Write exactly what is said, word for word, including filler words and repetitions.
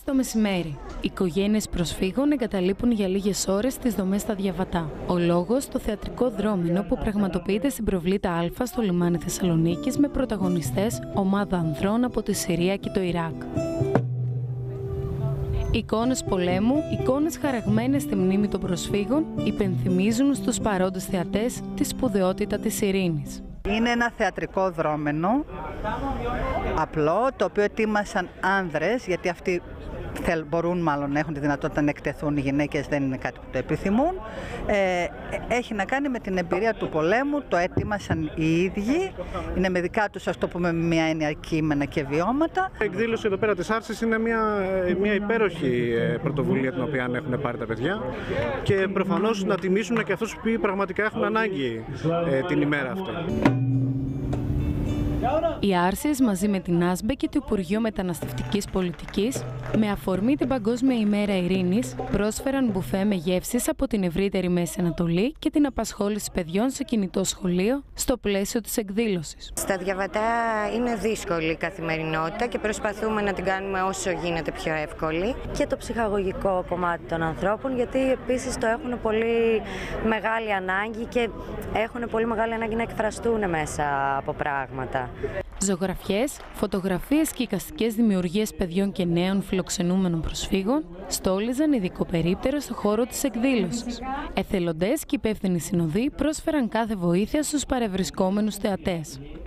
το μεσημέρι. Οικογένειες προσφύγων εγκαταλείπουν για λίγες ώρες τις δομές στα Διαβατά. Ο λόγος, το θεατρικό δρόμενο που πραγματοποιείται στην Προβλήτα Α στο λιμάνι Θεσσαλονίκης με πρωταγωνιστές ομάδα ανδρών από τη Συρία και το Ιράκ. Εικόνες πολέμου, εικόνες χαραγμένες στη μνήμη των προσφύγων, υπενθυμίζουν στους παρόντες θεατές τη σπουδαιότητα της ειρήνης. Είναι ένα θεατρικό δρόμενο, απλό, το οποίο ετοίμασαν άνδρες, γιατί αυτοί μπορούν μάλλον να έχουν τη δυνατότητα να εκτεθούν, οι γυναίκες δεν είναι κάτι που το επιθυμούν. Ε, έχει να κάνει με την εμπειρία του πολέμου, το έτοιμασαν οι ίδιοι, είναι με δικά τους, ας το πούμε, μια έννοια κείμενα και βιώματα. Η εκδήλωση εδώ πέρα της Άρσης είναι μια, μια υπέροχη πρωτοβουλία την οποία έχουν πάρει τα παιδιά και προφανώς να τιμήσουν και αυτούς που πραγματικά έχουν ανάγκη ε, την ημέρα αυτή. Οι Άρσες μαζί με την Άσμπε και το Υπουργείο Μεταναστευτικής Πολιτικής, με αφορμή την Παγκόσμια ημέρα Ειρήνης, πρόσφεραν μπουφέ με γεύσεις από την ευρύτερη Μέση Ανατολή και την απασχόληση παιδιών σε κινητό σχολείο στο πλαίσιο της εκδήλωσης. Στα Διαβατά είναι δύσκολη η καθημερινότητα και προσπαθούμε να την κάνουμε όσο γίνεται πιο εύκολη. Και το ψυχαγωγικό κομμάτι των ανθρώπων, γιατί επίσης το έχουν πολύ μεγάλη ανάγκη και έχουν πολύ μεγάλη ανάγκη να εκφραστούν μέσα από πράγματα. Ζωγραφιές, φωτογραφίες και εικαστικές δημιουργίες παιδιών και νέων φιλοξενούμενων προσφύγων στόλιζαν ειδικοπερίπτερο στο χώρο της εκδήλωσης. Εθελοντές και υπεύθυνοι συνοδοί πρόσφεραν κάθε βοήθεια στους παρευρισκόμενους θεατές.